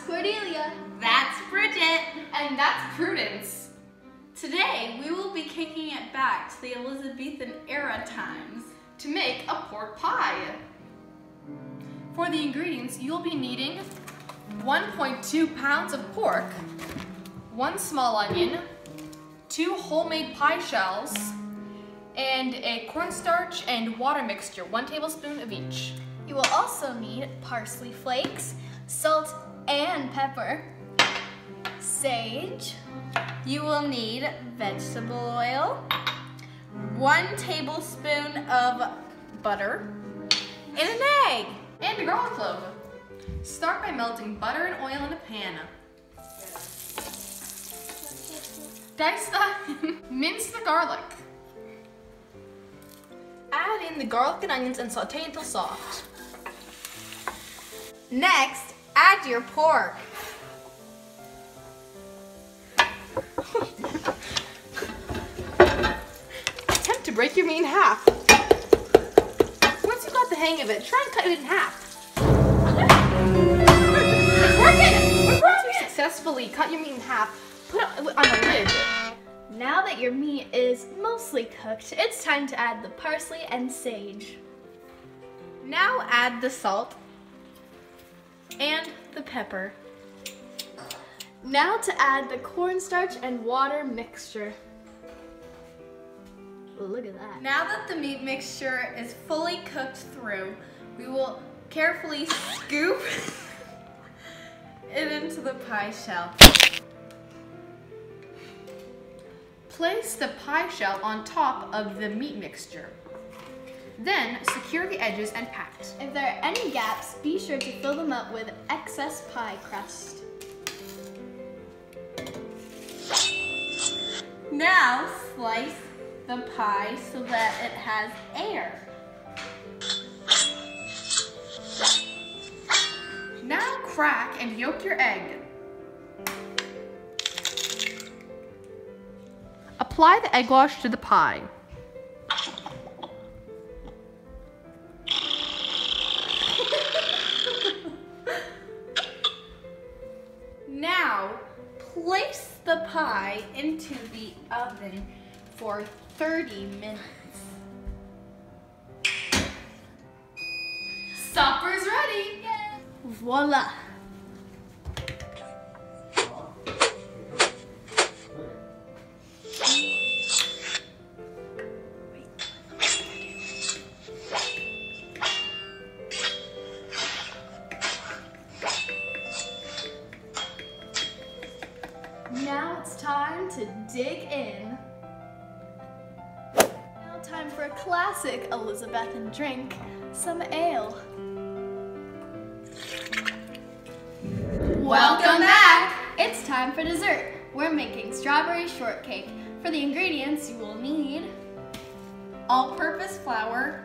Cordelia. That's Bridget. And that's Prudence. Today, we will be kicking it back to the Elizabethan era times to make a pork pie. For the ingredients, you'll be needing 1.2 pounds of pork, 1 small onion, 2 homemade pie shells, and a cornstarch and water mixture, 1 tablespoon of each. You will also need parsley flakes, salt and pepper, sage. You will need vegetable oil, 1 tablespoon of butter, and an egg. And a garlic clove. Start by melting butter and oil in a pan. Mince the garlic. Add in the garlic and onions and saute until soft. Next, add your pork. Attempt to break your meat in half. Once you got the hang of it, try and cut it in half. It's working! Once you successfully cut your meat in half, put it on the lid. Now that your meat is mostly cooked, it's time to add the parsley and sage. Now add the salt and the pepper. Now to add the cornstarch and water mixture. Look at that. Now that the meat mixture is fully cooked through, we will carefully scoop it into the pie shell. Place the pie shell on top of the meat mixture. Then secure the edges and pack. If there are any gaps, be sure to fill them up with excess pie crust. Now slice the pie so that it has air. Now crack and yolk your egg. Apply the egg wash to the pie. Now place the pie into the oven for 30 minutes. Supper's ready! Voila! Now it's time to dig in. Now time for a classic Elizabethan drink, some ale. Welcome back! It's time for dessert. We're making strawberry shortcake. For the ingredients, you will need All-purpose flour,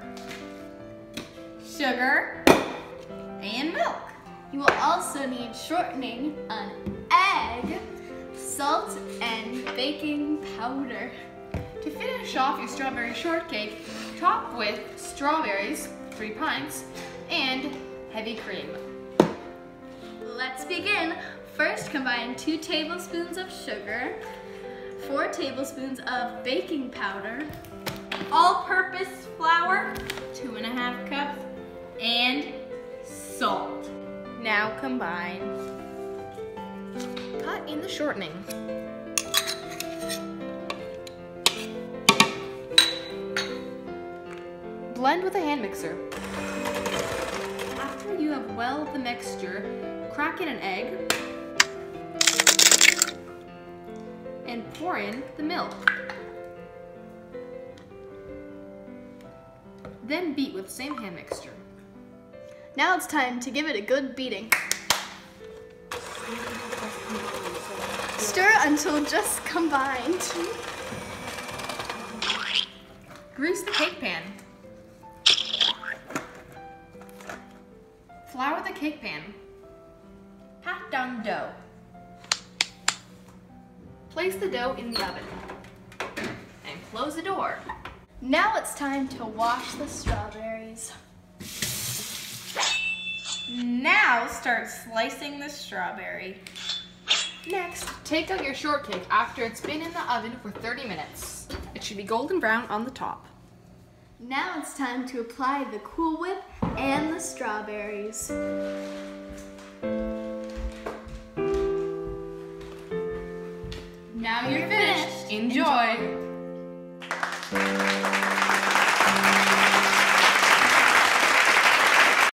sugar, and milk. You will also need shortening, an egg, salt, and baking powder. To finish off your strawberry shortcake, top with strawberries, 3 pints, and heavy cream. Let's begin. First, combine 2 tablespoons of sugar, 4 tablespoons of baking powder, All-purpose flour, 2½ cups, and salt. Now combine. Cut in the shortening. Blend with a hand mixer. After you have welled the mixture, crack in an egg and pour in the milk. Then beat with the same hand mixture. Now it's time to give it a good beating. Stir until just combined. Grease the cake pan. Flour the cake pan. Pat down dough. Place the dough in the oven and close the door. Now it's time to wash the strawberries. Now start slicing the strawberry. Next, take out your shortcake after it's been in the oven for 30 minutes. It should be golden brown on the top. Now it's time to apply the Cool Whip and the strawberries. Now you're finished. Enjoy.